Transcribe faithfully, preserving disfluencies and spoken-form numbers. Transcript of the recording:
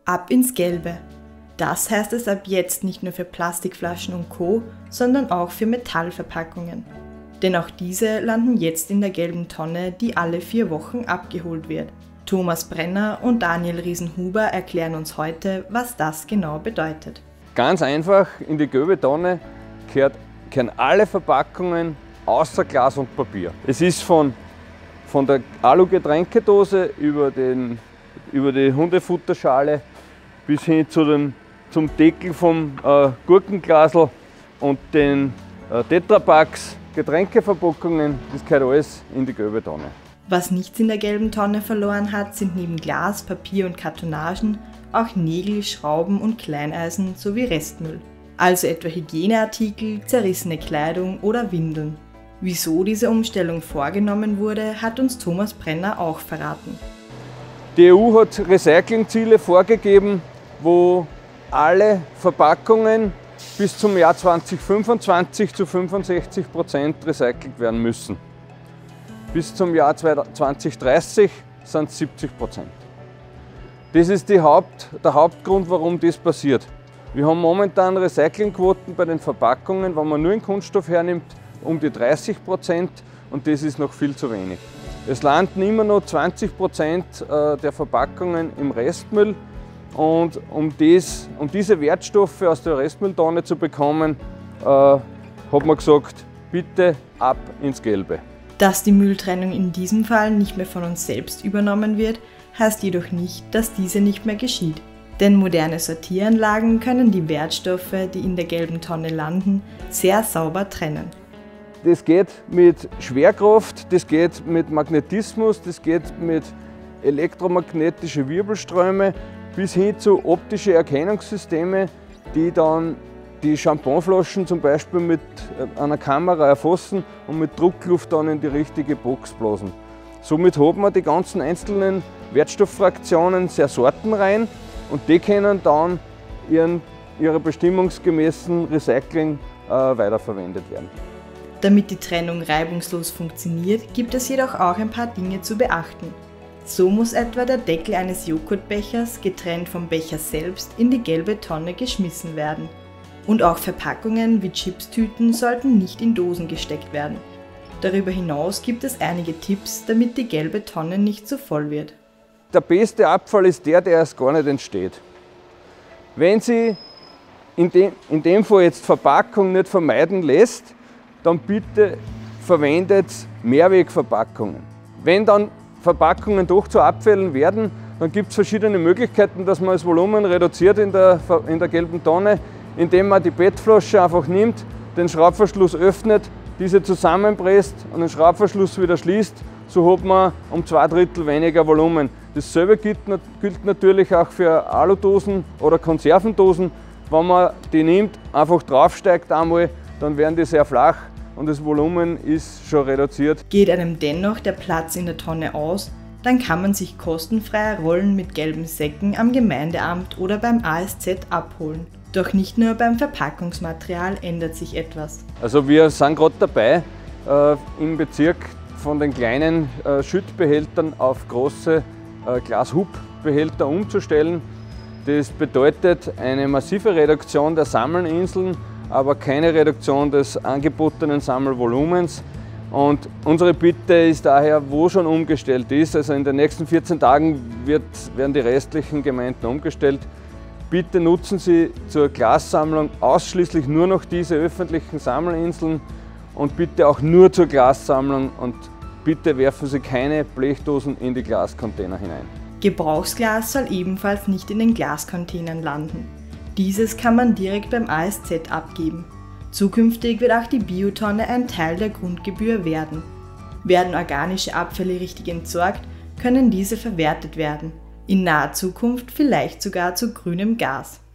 Ab ins Gelbe. Das heißt es ab jetzt nicht nur für Plastikflaschen und Co., sondern auch für Metallverpackungen. Denn auch diese landen jetzt in der gelben Tonne, die alle vier Wochen abgeholt wird. Thomas Brenner und Daniel Riesenhuber erklären uns heute, was das genau bedeutet. Ganz einfach, in die gelbe Tonne gehört, gehören alle Verpackungen außer Glas und Papier. Es ist von, von der Alu-Getränkedose über, den, über die Hundefutterschale bis hin zu den, zum Deckel vom äh, Gurkenglasl und den äh, Tetrapacks, Getränkeverpackungen, das gehört alles in die gelbe Tonne. Was nichts in der gelben Tonne verloren hat, sind neben Glas, Papier und Kartonagen auch Nägel, Schrauben und Kleineisen sowie Restmüll. Also etwa Hygieneartikel, zerrissene Kleidung oder Windeln. Wieso diese Umstellung vorgenommen wurde, hat uns Thomas Brenner auch verraten. Die E U hat Recyclingziele vorgegeben, wo alle Verpackungen bis zum Jahr zweitausendfünfundzwanzig zu fünfundsechzig Prozent recycelt werden müssen. Bis zum Jahr zweitausenddreißig sind es siebzig Prozent. Das ist die Haupt, der Hauptgrund, warum das passiert. Wir haben momentan Recyclingquoten bei den Verpackungen, wenn man nur den Kunststoff hernimmt, um die dreißig Prozent und das ist noch viel zu wenig. Es landen immer noch zwanzig Prozent der Verpackungen im Restmüll. Und um, das, um diese Wertstoffe aus der Restmülltonne zu bekommen, äh, hat man gesagt, bitte ab ins Gelbe. Dass die Mülltrennung in diesem Fall nicht mehr von uns selbst übernommen wird, heißt jedoch nicht, dass diese nicht mehr geschieht. Denn moderne Sortieranlagen können die Wertstoffe, die in der gelben Tonne landen, sehr sauber trennen. Das geht mit Schwerkraft, das geht mit Magnetismus, das geht mit elektromagnetischen Wirbelströmen, bis hin zu optischen Erkennungssystemen, die dann die Champonflaschen zum Beispiel mit einer Kamera erfassen und mit Druckluft dann in die richtige Box blasen. Somit hat man die ganzen einzelnen Wertstofffraktionen sehr sortenrein und die können dann ihren, ihrer bestimmungsgemäßen Recycling äh, weiterverwendet werden. Damit die Trennung reibungslos funktioniert, gibt es jedoch auch ein paar Dinge zu beachten. So muss etwa der Deckel eines Joghurtbechers, getrennt vom Becher selbst, in die gelbe Tonne geschmissen werden. Und auch Verpackungen wie Chipstüten sollten nicht in Dosen gesteckt werden. Darüber hinaus gibt es einige Tipps, damit die gelbe Tonne nicht zu voll wird. Der beste Abfall ist der, der erst gar nicht entsteht. Wenn Sie in dem, in dem Fall jetzt Verpackung nicht vermeiden lässt, dann bitte verwendet Mehrwegverpackungen. Wenn dann Verpackungen doch zu Abfällen werden, dann gibt es verschiedene Möglichkeiten, dass man das Volumen reduziert in der, in der gelben Tonne, indem man die P E T-Flasche einfach nimmt, den Schraubverschluss öffnet, diese zusammenpresst und den Schraubverschluss wieder schließt. So hat man um zwei Drittel weniger Volumen. Dasselbe gilt, gilt natürlich auch für Aludosen oder Konservendosen. Wenn man die nimmt, einfach draufsteigt einmal, dann werden die sehr flach. Und das Volumen ist schon reduziert. Geht einem dennoch der Platz in der Tonne aus, dann kann man sich kostenfreie Rollen mit gelben Säcken am Gemeindeamt oder beim A S Z abholen. Doch nicht nur beim Verpackungsmaterial ändert sich etwas. Also wir sind gerade dabei, äh, im Bezirk von den kleinen äh, Schüttbehältern auf große äh, Glashubbehälter umzustellen. Das bedeutet eine massive Reduktion der Sammelinseln, aber keine Reduktion des angebotenen Sammelvolumens. Und unsere Bitte ist daher, wo schon umgestellt ist, also in den nächsten vierzehn Tagen wird, werden die restlichen Gemeinden umgestellt. Bitte nutzen Sie zur Glassammlung ausschließlich nur noch diese öffentlichen Sammelinseln und bitte auch nur zur Glassammlung und bitte werfen Sie keine Blechdosen in die Glascontainer hinein. Gebrauchsglas soll ebenfalls nicht in den Glascontainern landen. Dieses kann man direkt beim A S Z abgeben. Zukünftig wird auch die Biotonne ein Teil der Grundgebühr werden. Werden organische Abfälle richtig entsorgt, können diese verwertet werden. In naher Zukunft vielleicht sogar zu grünem Gas.